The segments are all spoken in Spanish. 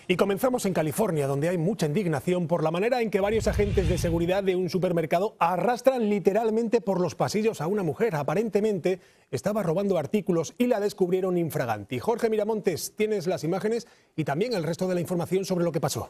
Y comenzamos en California, donde hay mucha indignación por la manera en que varios agentes de seguridad de un supermercado arrastran literalmente por los pasillos a una mujer. Aparentemente estaba robando artículos y la descubrieron infraganti. Jorge Miramontes, tienes las imágenes y también el resto de la información sobre lo que pasó.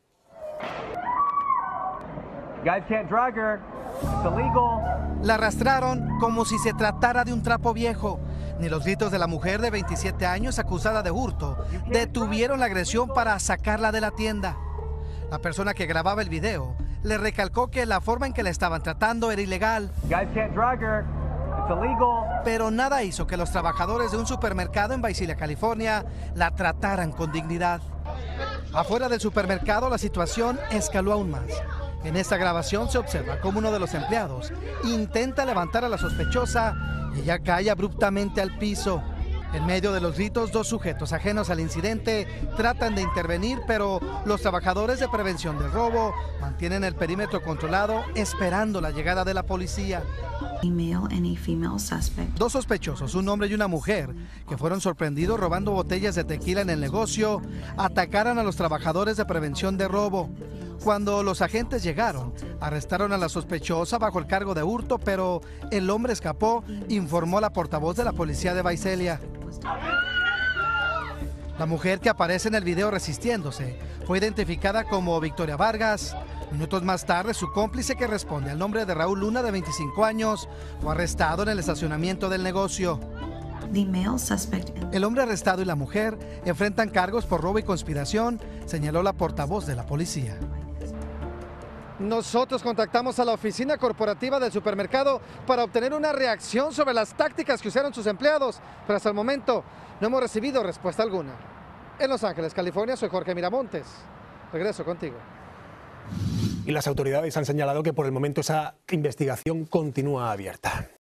La arrastraron como si se tratara de un trapo viejo. Ni los gritos de la mujer de 27 años acusada de hurto detuvieron la agresión para sacarla de la tienda. La persona que grababa el video le recalcó que la forma en que la estaban tratando era ilegal. Pero nada hizo que los trabajadores de un supermercado en Visalia, California, la trataran con dignidad. Afuera del supermercado la situación escaló aún más. En esta grabación se observa cómo uno de los empleados intenta levantar a la sospechosa y ella cae abruptamente al piso. En medio de los gritos, dos sujetos ajenos al incidente tratan de intervenir, pero los trabajadores de prevención del robo mantienen el perímetro controlado esperando la llegada de la policía. Dos sospechosos, un hombre y una mujer, que fueron sorprendidos robando botellas de tequila en el negocio, atacaron a los trabajadores de prevención de robo. Cuando los agentes llegaron, arrestaron a la sospechosa bajo el cargo de hurto, pero el hombre escapó, informó la portavoz de la policía de Visalia. La mujer que aparece en el video resistiéndose fue identificada como Victoria Vargas. Minutos más tarde, su cómplice, que responde al nombre de Raúl Luna, de 25 años, fue arrestado en el estacionamiento del negocio. El hombre arrestado y la mujer enfrentan cargos por robo y conspiración, señaló la portavoz de la policía. Nosotros contactamos a la oficina corporativa del supermercado para obtener una reacción sobre las tácticas que usaron sus empleados, pero hasta el momento no hemos recibido respuesta alguna. En Los Ángeles, California, soy Jorge Miramontes. Regreso contigo. Y las autoridades han señalado que por el momento esa investigación continúa abierta.